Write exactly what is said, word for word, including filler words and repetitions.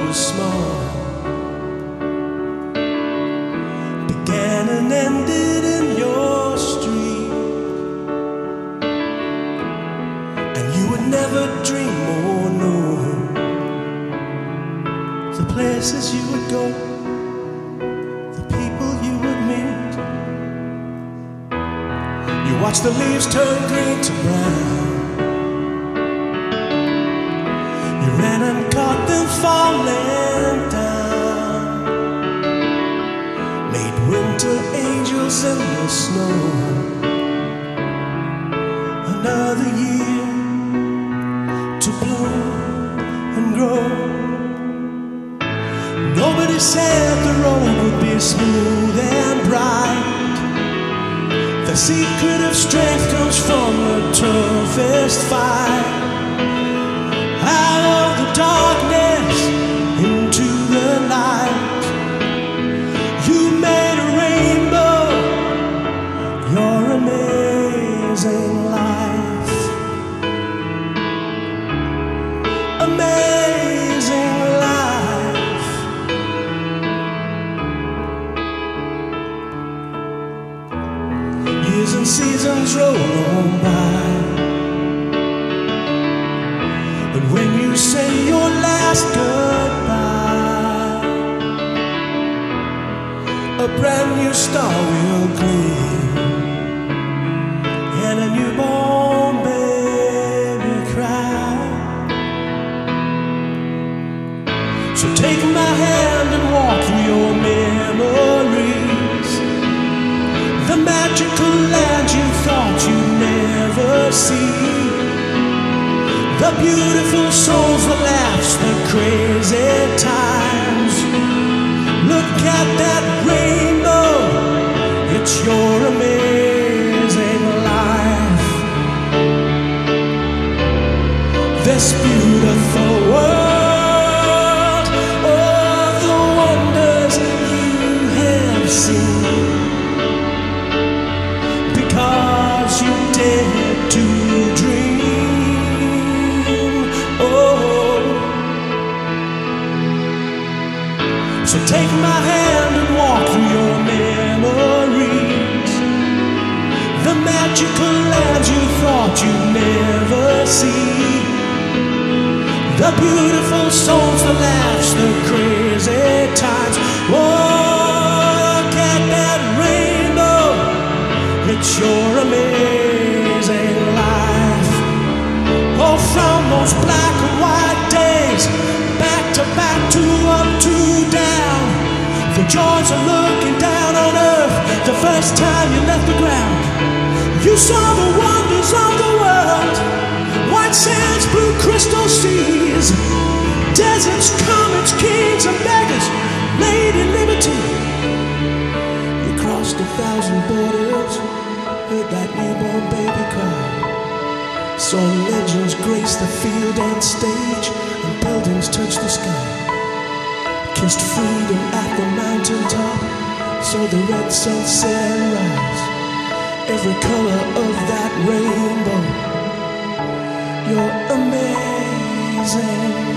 and small, began and ended in your street, and you would never dream or know the places you would go, the people you would meet. You watch the leaves turn green to brown, you ran and caught them falling down, made winter angels in the snow. Another year to bloom and grow. Nobody said the road would be smooth and bright. The secret of strength comes from the toughest fight. Out of the darkness into the light, you made a rainbow, your amazing life. Amazing life. Years and seasons roll on by, and when you say your last goodbye, a brand new star will gleam, and a newborn baby cry. So take my hand and walk through your memories, the magical land you thought you'd never see, the beautiful souls, the laughs, the crazy times. Look at that rainbow, it's your amazing life. This beautiful world, all the wonders you have seen, because you dared to dream. So take my hand and walk through your memories, the magical lands you thought you'd never see, the beautiful souls, the laughs, the crazy times. Look at that rainbow, it's your amazing life. Oh, from those black and white days, back to back, to up to down, the joys of looking down on earth the first time you left the ground. You saw the wonders of the world, white sands, blue crystal seas, deserts, comets, kings and beggars, lady liberty. You crossed a thousand borders, heard that newborn baby cry, saw legends grace the field and stage, and buildings touch the sky. Kissed freedom at the mountaintop, saw the red sun set and rise. Every color of that rainbow, you're amazing.